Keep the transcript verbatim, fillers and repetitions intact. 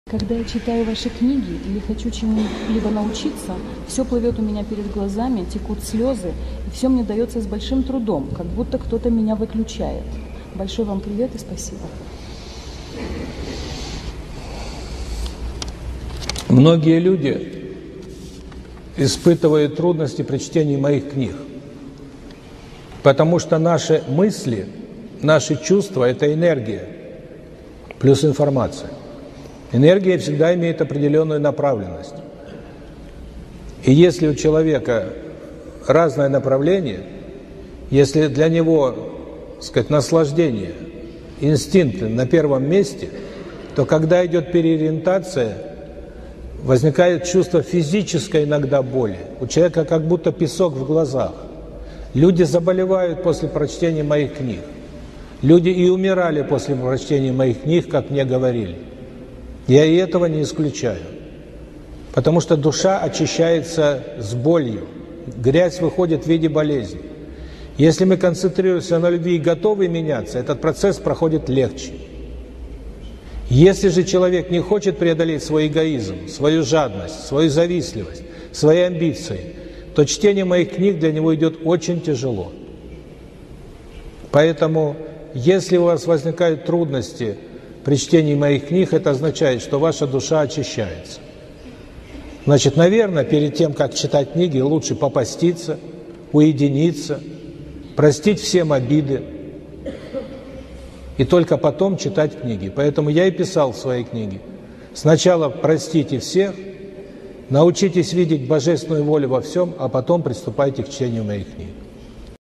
Когда я читаю ваши книги или хочу чему-либо научиться, все плывет у меня перед глазами, текут слезы, и все мне дается с большим трудом, как будто кто-то меня выключает. Большой вам привет и спасибо. Многие люди испытывают трудности при чтении моих книг, потому что наши мысли, наши чувства – это энергия плюс информация. Энергия всегда имеет определенную направленность. И если у человека разное направление, если для него, так сказать, наслаждение, инстинкты на первом месте, то когда идет переориентация, возникает чувство физической иногда боли. У человека как будто песок в глазах. Люди заболевают после прочтения моих книг. Люди и умирали после прочтения моих книг, как мне говорили. Я и этого не исключаю. Потому что душа очищается с болью. Грязь выходит в виде болезни. Если мы концентрируемся на любви и готовы меняться, этот процесс проходит легче. Если же человек не хочет преодолеть свой эгоизм, свою жадность, свою завистливость, свои амбиции, то чтение моих книг для него идет очень тяжело. Поэтому, если у вас возникают трудности при чтении моих книг, это означает, что ваша душа очищается. Значит, наверное, перед тем, как читать книги, лучше попаститься, уединиться, простить всем обиды, и только потом читать книги. Поэтому я и писал в своей книге. Сначала простите всех, научитесь видеть божественную волю во всем, а потом приступайте к чтению моих книг.